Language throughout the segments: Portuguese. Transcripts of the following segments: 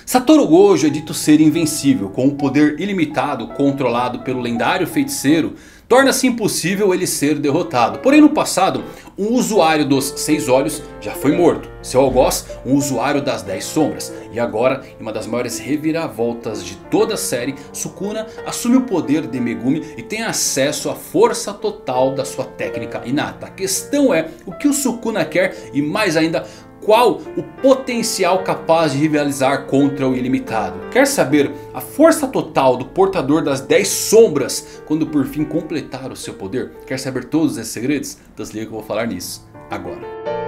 Satoru Gojo é dito ser invencível, com um poder ilimitado controlado pelo lendário feiticeiro. Torna-se impossível ele ser derrotado. Porém no passado, um usuário dos 6 olhos já foi morto. Seu algoz, um usuário das 10 sombras. E agora, em uma das maiores reviravoltas de toda a série, Sukuna assume o poder de Megumi e tem acesso à força total da sua técnica inata. A questão é o que o Sukuna quer e mais ainda, qual o potencial capaz de rivalizar contra o ilimitado. Quer saber a força total do portador das 10 sombras quando por fim completar o seu poder? Quer saber todos esses segredos? Então se liga que eu vou falar nisso agora.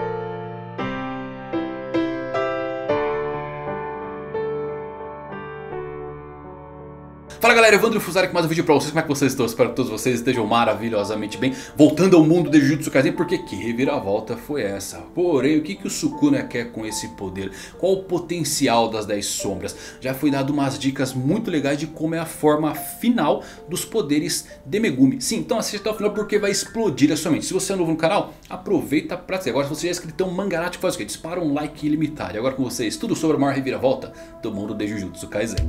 Fala galera, Evandro Fusari com mais um vídeo pra vocês. Como é que vocês estão? Espero que todos vocês estejam maravilhosamente bem. Voltando ao mundo de Jujutsu Kaisen, porque que reviravolta foi essa? Porém, o que o Sukuna quer com esse poder? Qual o potencial das 10 sombras? Já foi dado umas dicas muito legais de como é a forma final dos poderes de Megumi. Sim, então assista até o final porque vai explodir a sua mente. Se você é novo no canal, aproveita pra ser. Agora se você já é inscrito, então Mangarate faz o quê? Dispara um like ilimitado. E agora com vocês, tudo sobre a maior reviravolta do mundo de Jujutsu Kaisen.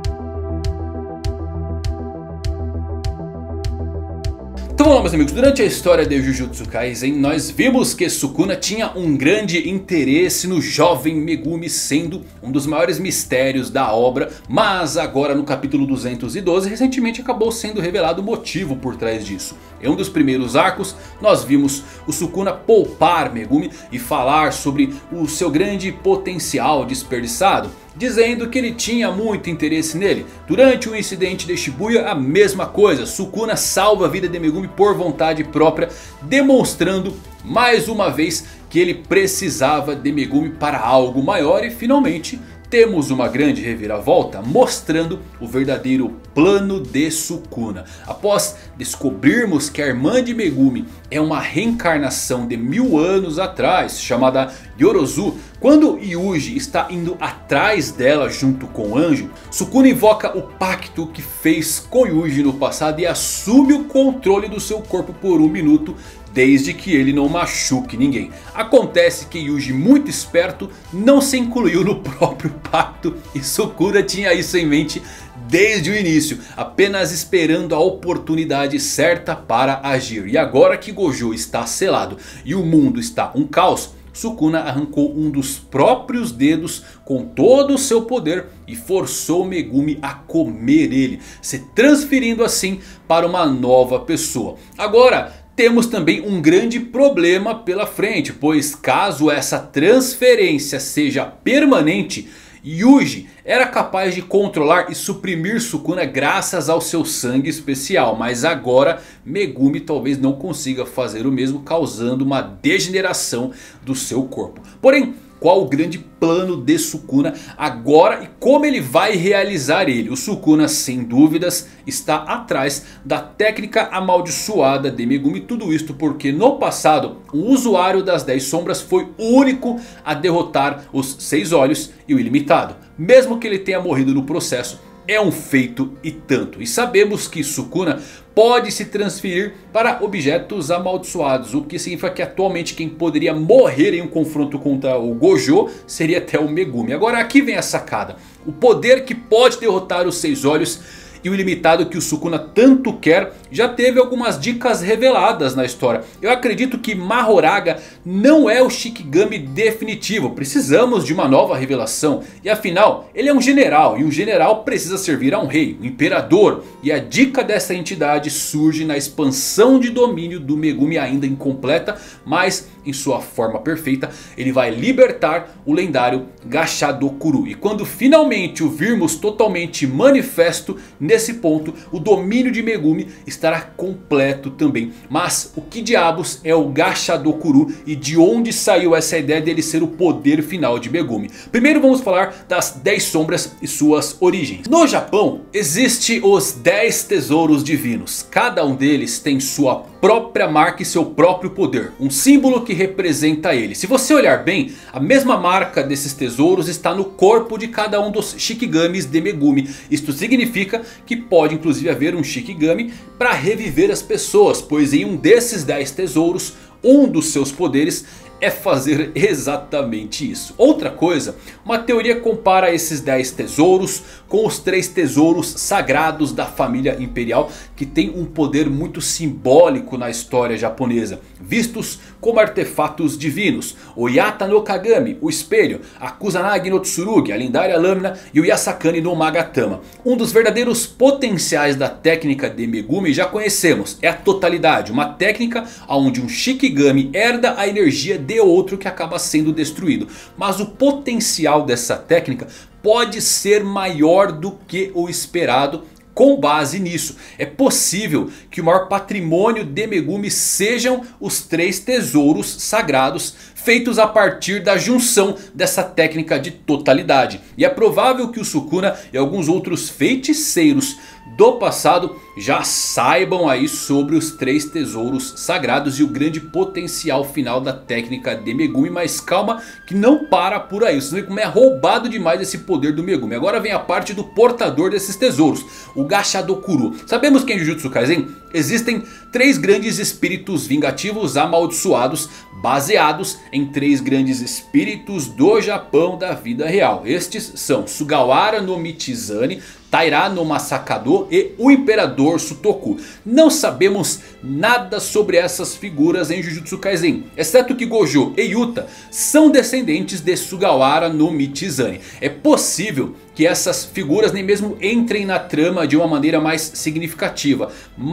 Então vamos lá meus amigos, durante a história de Jujutsu Kaisen nós vimos que Sukuna tinha um grande interesse no jovem Megumi, sendo um dos maiores mistérios da obra. Mas agora no capítulo 212 recentemente acabou sendo revelado o motivo por trás disso. Em um dos primeiros arcos nós vimos o Sukuna poupar Megumi e falar sobre o seu grande potencial desperdiçado, dizendo que ele tinha muito interesse nele. Durante o incidente de Shibuya a mesma coisa. Sukuna salva a vida de Megumi por vontade própria, demonstrando mais uma vez que ele precisava de Megumi para algo maior. E finalmente temos uma grande reviravolta mostrando o verdadeiro plano de Sukuna. Após descobrirmos que a irmã de Megumi é uma reencarnação de 1000 anos atrás, chamada Yorozu, quando Yuji está indo atrás dela junto com o anjo, Sukuna invoca o pacto que fez com Yuji no passado e assume o controle do seu corpo por um minuto, desde que ele não machuque ninguém. Acontece que Yuji, muito esperto, não se incluiu no próprio pacto e Sukuna tinha isso em mente desde o início, apenas esperando a oportunidade certa para agir. E agora que Gojo está selado e o mundo está um caos, Sukuna arrancou um dos próprios dedos com todo o seu poder e forçou Megumi a comer ele, se transferindo assim para uma nova pessoa. Agora temos também um grande problema pela frente, pois caso essa transferência seja permanente, Yuji era capaz de controlar e suprimir Sukuna graças ao seu sangue especial. Mas agora Megumi talvez não consiga fazer o mesmo, causando uma degeneração do seu corpo. Porém, qual o grande plano de Sukuna agora e como ele vai realizar ele? O Sukuna sem dúvidas está atrás da técnica amaldiçoada de Megumi. Tudo isto porque no passado o usuário das 10 sombras foi o único a derrotar os 6 olhos e o ilimitado. Mesmo que ele tenha morrido no processo, é um feito e tanto. E sabemos que Sukuna pode se transferir para objetos amaldiçoados, o que significa que atualmente quem poderia morrer em um confronto contra o Gojo seria até o Megumi. Agora aqui vem a sacada. O poder que pode derrotar os 6 olhos e o ilimitado que o Sukuna tanto quer já teve algumas dicas reveladas na história. Eu acredito que Mahoraga não é o Shikigami definitivo. Precisamos de uma nova revelação. E afinal ele é um general. E um general precisa servir a um rei, um imperador. E a dica dessa entidade surge na expansão de domínio do Megumi ainda incompleta. Mas em sua forma perfeita ele vai libertar o lendário Gashadokuru. E quando finalmente o virmos totalmente manifesto, nesse ponto o domínio de Megumi estará completo também. Mas o que diabos é o Gashadokuru e de onde saiu essa ideia dele ser o poder final de Megumi? Primeiro vamos falar das 10 sombras e suas origens. No Japão existe os 10 tesouros divinos. Cada um deles tem sua própria marca e seu próprio poder. Um símbolo que representa ele. Se você olhar bem, a mesma marca desses tesouros está no corpo de cada um dos Shikigamis de Megumi. Isto significa que pode inclusive haver um Shikigami para reviver as pessoas, pois em um desses 10 tesouros, um dos seus poderes é fazer exatamente isso. Outra coisa, uma teoria compara esses 10 tesouros com os 3 tesouros sagrados da família imperial, que tem um poder muito simbólico na história japonesa, vistos como artefatos divinos: o Yata no Kagami, o espelho, a Kusanagi no Tsurugi, a lendária lâmina, e o Yasakani no Magatama. Um dos verdadeiros potenciais da técnica de Megumi já conhecemos, é a totalidade, uma técnica onde um Shikigami herda a energia de outro que acaba sendo destruído. Mas o potencial dessa técnica pode ser maior do que o esperado. Com base nisso, é possível que o maior patrimônio de Megumi sejam os 3 tesouros sagrados, feitos a partir da junção dessa técnica de totalidade. E é provável que o Sukuna e alguns outros feiticeiros do passado já saibam aí sobre os 3 tesouros sagrados e o grande potencial final da técnica de Megumi. Mas calma que não para por aí, você vê como é roubado demais esse poder do Megumi. Agora vem a parte do portador desses tesouros, o Gashadokuro. Sabemos que em Jujutsu Kaisen existem 3 grandes espíritos vingativos amaldiçoados, baseados em 3 grandes espíritos do Japão da vida real. Estes são Sugawara no Michizane, Taira no Masakado e o Imperador Sutoku. Não sabemos nada sobre essas figuras em Jujutsu Kaisen, exceto que Gojo e Yuta são descendentes de Sugawara no Michizane. É possível que essas figuras nem mesmo entrem na trama de uma maneira mais significativa,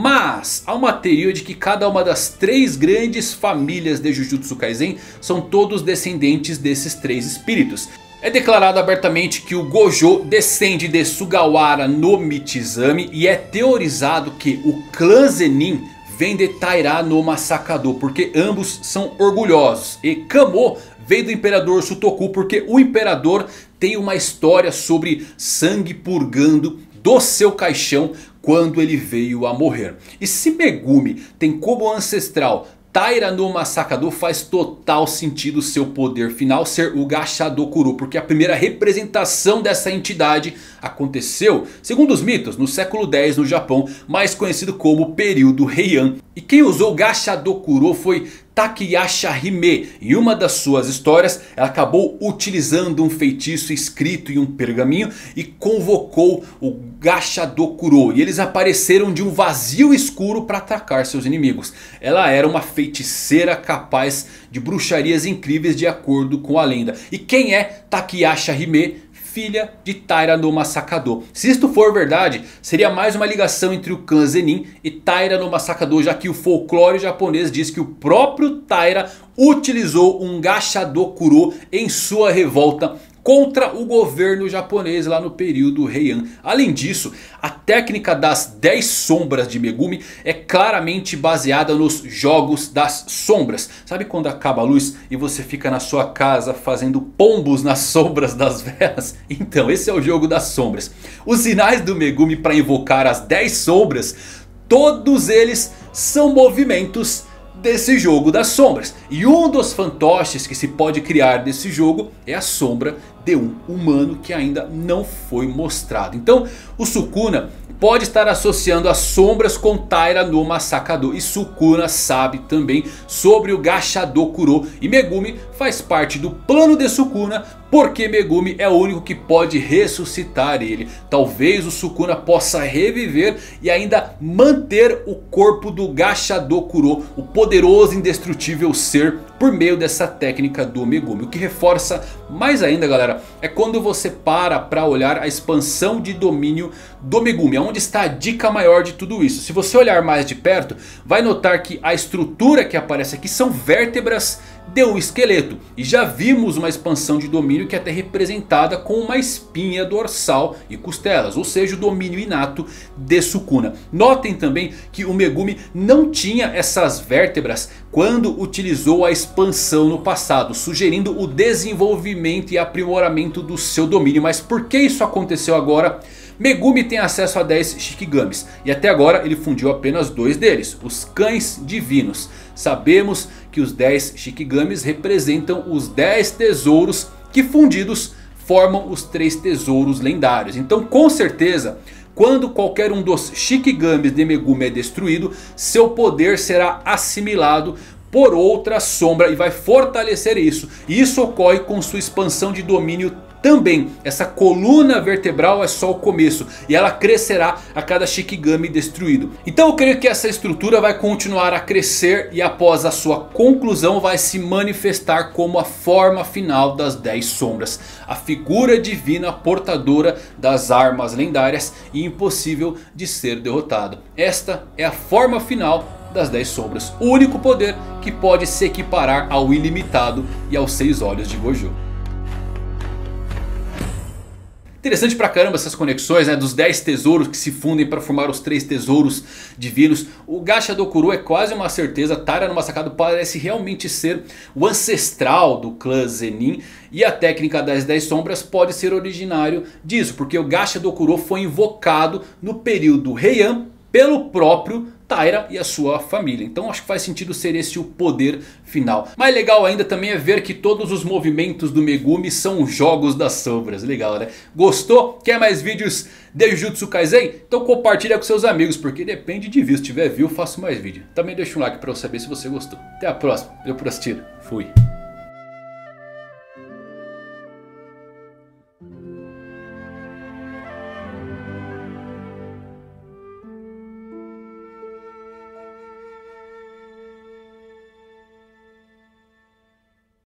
mas há uma teoria de que cada uma das 3 grandes famílias de Jujutsu Kaisen são todos descendentes desses 3 espíritos. É declarado abertamente que o Gojo descende de Sugawara no Michizane, e é teorizado que o clã Zenin vem de Taira no Masakado, porque ambos são orgulhosos. E Kamo veio do Imperador Sutoku, porque o Imperador tem uma história sobre sangue purgando do seu caixão quando ele veio a morrer. E se Megumi tem como ancestral Taira no Masakado, faz total sentido seu poder final ser o Gashadokuro, porque a primeira representação dessa entidade aconteceu, segundo os mitos, no século X no Japão, mais conhecido como período Heian. E quem usou o Gashadokuro foi Takayasha Hime. Em uma das suas histórias, ela acabou utilizando um feitiço escrito em um pergaminho e convocou o Gashadokuro. E eles apareceram de um vazio escuro para atacar seus inimigos. Ela era uma feiticeira capaz de bruxarias incríveis, de acordo com a lenda. E quem é Takayasha Hime? Filha de Taira no Masakado. Se isto for verdade, seria mais uma ligação entre o clã Zenin e Taira no Masakado, já que o folclore japonês diz que o próprio Taira utilizou um Gashadokuro em sua revolta contra o governo japonês lá no período Heian. Além disso, a técnica das 10 sombras de Megumi é claramente baseada nos jogos das sombras. Sabe quando acaba a luz e você fica na sua casa fazendo pombos nas sombras das velas? Então esse é o jogo das sombras. Os sinais do Megumi para invocar as 10 sombras, todos eles são movimentos desse jogo das sombras. E um dos fantoches que se pode criar desse jogo é a sombra de um humano que ainda não foi mostrado. Então o Sukuna pode estar associando as sombras com Taira no Masakado. E Sukuna sabe também sobre o Gashadokuro. E Megumi faz parte do plano de Sukuna, porque Megumi é o único que pode ressuscitar ele. Talvez o Sukuna possa reviver e ainda manter o corpo do Gashadokuro, o poderoso indestrutível ser, por meio dessa técnica do Megumi. O que reforça mais ainda, galera, é quando você para olhar a expansão de domínio do Megumi. Onde está a dica maior de tudo isso? Se você olhar mais de perto, vai notar que a estrutura que aparece aqui são vértebras de um esqueleto. E já vimos uma expansão de domínio que é até representada com uma espinha dorsal e costelas, ou seja, o domínio inato de Sukuna. Notem também que o Megumi não tinha essas vértebras quando utilizou a expansão no passado, sugerindo o desenvolvimento e aprimoramento do seu domínio. Mas por que isso aconteceu agora? Megumi tem acesso a 10 Shikigamis e até agora ele fundiu apenas 2 deles, os cães divinos. Sabemos que os 10 Shikigamis representam os 10 tesouros que fundidos formam os 3 tesouros lendários. Então com certeza, quando qualquer um dos Shikigamis de Megumi é destruído, seu poder será assimilado por outra sombra e vai fortalecer isso. E isso ocorre com sua expansão de domínio também. Essa coluna vertebral é só o começo e ela crescerá a cada Shikigami destruído. Então eu creio que essa estrutura vai continuar a crescer e após a sua conclusão vai se manifestar como a forma final das 10 sombras. A figura divina portadora das armas lendárias e impossível de ser derrotado. Esta é a forma final das 10 sombras. O único poder que pode se equiparar ao ilimitado e aos 6 olhos de Gojo. Interessante pra caramba essas conexões, né, dos 10 tesouros que se fundem para formar os 3 tesouros divinos. O Gacha Dokuro é quase uma certeza. Taira no Masakado parece realmente ser o ancestral do clã Zenin. E a técnica das 10 sombras pode ser originário disso, porque o Gacha Dokuro foi invocado no período Heian pelo próprio Taira e a sua família. Então acho que faz sentido ser esse o poder final. Mais legal ainda também é ver que todos os movimentos do Megumi são jogos das sombras. Legal, né? Gostou? Quer mais vídeos de Jujutsu Kaisen? Então compartilha com seus amigos, porque depende de view. Se tiver view, faço mais vídeo. Também deixa um like pra eu saber se você gostou. Até a próxima. Eu por assistir. Fui.